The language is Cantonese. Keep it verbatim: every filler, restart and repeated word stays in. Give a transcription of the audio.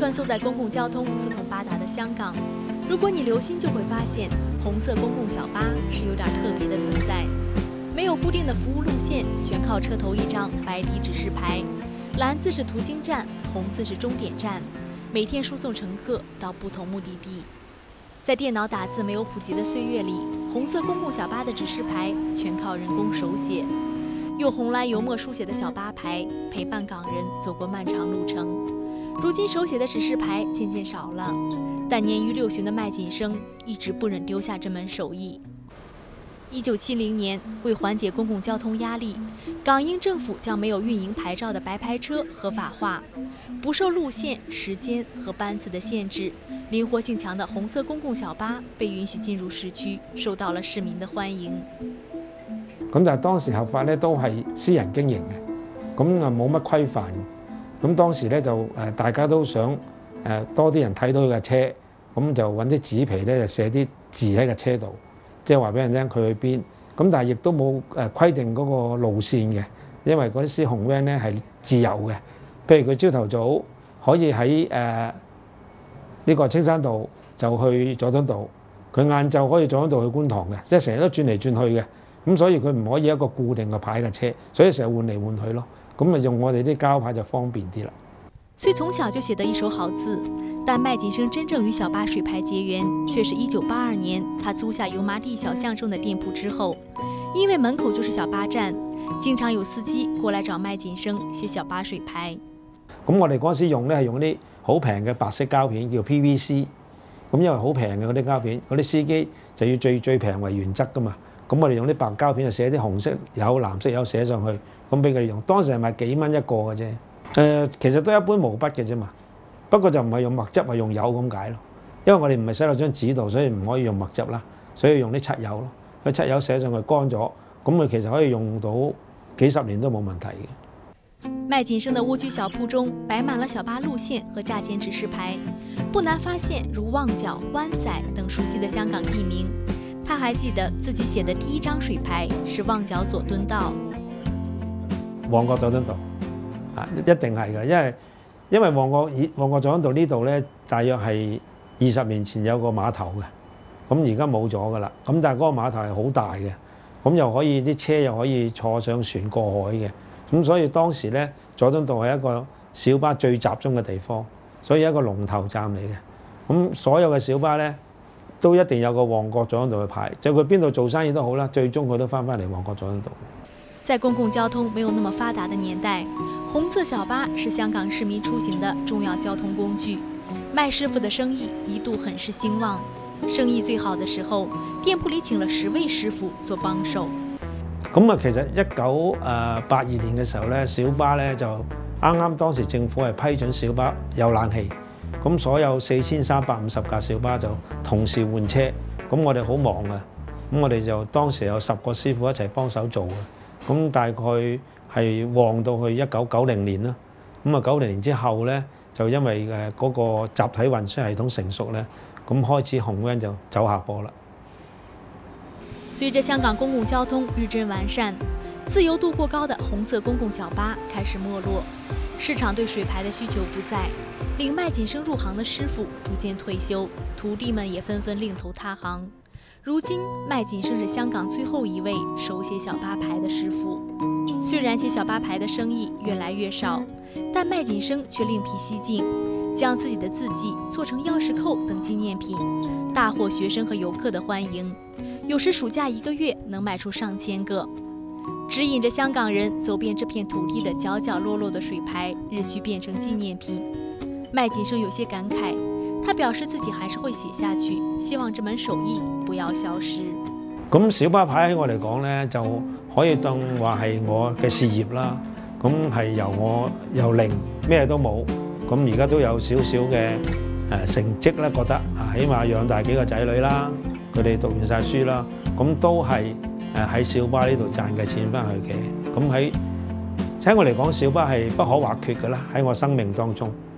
穿梭在公共交通四通八达的香港，如果你留心，就会发现红色公共小巴是有点特别的存在。没有固定的服务路线，全靠车头一张白底指示牌，蓝字是途经站，红字是终点站，每天输送乘客到不同目的地。在电脑打字没有普及的岁月里，红色公共小巴的指示牌全靠人工手写，用红蓝油墨书写的小巴牌陪伴港人走过漫长路程。如今手写的指示牌渐渐少了，但年逾六旬的麦锦生一直不忍丢下这门手艺。一九七零年，为缓解公共交通压力，港英政府将没有运营牌照的白牌车合法化，不受路线、时間和班次的限制，靈活性強的紅色公共小巴被允許進入市區，受到了市民的歡迎。 咁但係當時合法咧都係私人經營嘅，咁啊冇乜規範。咁當時咧就誒大家都想誒多啲人睇到佢架車，咁就揾啲紙皮咧就寫啲字喺架車度。即係話俾人聽佢去邊，咁但係亦都冇誒規定嗰個路線嘅，因為嗰啲私紅 van 咧係自由嘅。譬如佢朝頭早可以喺誒呢個青山道就去佐敦道，佢晏晝可以佐敦道去觀塘嘅，即係成日都轉嚟轉去嘅。咁所以佢唔可以一個固定嘅牌嘅車，所以成日換嚟換去咯。咁咪用我哋啲膠牌就方便啲啦。 雖從小就寫得一手好字，但麥錦生真正與小巴水牌結緣，卻是一九八二年，他租下油麻地小巷中的店鋪之後，因為門口就是小巴站，經常有司機過來找麥錦生寫小巴水牌。 咁我哋嗰時用咧係用啲好平嘅白色膠片，叫 P V C。咁因為好平嘅嗰啲膠片，嗰啲司機就要最最平為原則噶嘛。咁我哋用啲白膠片就寫啲紅色有、藍色有寫上去，咁俾佢哋用。當時係賣幾蚊一個嘅啫。誒、呃，其實都一般毛筆嘅啫嘛。不過就唔係用墨汁，係用油咁解咯。因為我哋唔係寫落張紙度，所以唔可以用墨汁啦，所以用啲漆油咯。佢漆油寫上去乾咗，咁佢其實可以用到幾十年都冇問題嘅。 麥錦生的蝸居小鋪中擺滿了小巴路線和價錢指示牌，不難發現如旺角、灣仔等熟悉的香港地名。他還記得自己寫的第一張水牌是旺角佐敦道。 旺角佐敦道啊，一定係嘅，因為因為旺角以旺角佐敦道呢度咧，大約係二十年前有個碼頭嘅，咁而家冇咗㗎啦。咁但係嗰個碼頭係好大嘅，咁又可以啲車又可以坐上船過海嘅，咁所以當時咧佐敦道係一個小巴最集中嘅地方，所以一個龍頭站嚟嘅。咁所有嘅小巴咧都一定有個旺角佐敦道嘅牌，就佢邊度做生意都好啦，最終佢都翻返嚟旺角佐敦道。 在公共交通沒有那麼發達的年代，紅色小巴是香港市民出行的重要交通工具。麥師傅的生意一度很是興旺，生意最好的時候，店鋪裡請了十位師傅做幫手。 咁啊，其實一九誒八二年嘅時候咧，小巴咧就啱啱當時政府係批准小巴有冷氣，咁所有四千三百五十架小巴就同時換車，咁我哋好忙啊，咁我哋就當時有十個師傅一齊幫手做嘅。咁大概係旺到去一九九零年啦。咁啊九零年之後咧，就因為誒嗰個集體運輸系統成熟咧，咁開始紅 van 就走下坡啦。 隨着香港公共交通日臻完善，自由度過高的紅色公共小巴開始沒落，市場對水牌的需求不在，令麥錦生入行的師傅逐漸退休，徒弟們也紛紛另投他行。如今，麥錦生是香港最後一位手寫小巴牌的師傅。雖然寫小巴牌的生意越來越少，但麥錦生卻另闢蹊徑，將自己的字跡做成鑰匙扣等紀念品，大獲學生和遊客的歡迎。有時暑假一個月能賣出上千個，指引着香港人走遍這片土地的角角落落的水牌，日趨變成紀念品。麥錦生有些感慨。他表示自己還是會寫下去，希望這門手藝不要消失。 咁小巴牌喺我嚟講咧，就可以當話係我嘅事業啦。咁係由我由零咩都冇，咁而家都有少少嘅誒成績啦，覺得啊，起碼養大幾個仔女啦，佢哋讀完晒書啦，咁都係誒喺小巴呢度賺嘅錢翻去嘅。咁喺喺我嚟講，小巴係不可或缺嘅啦，喺我生命當中。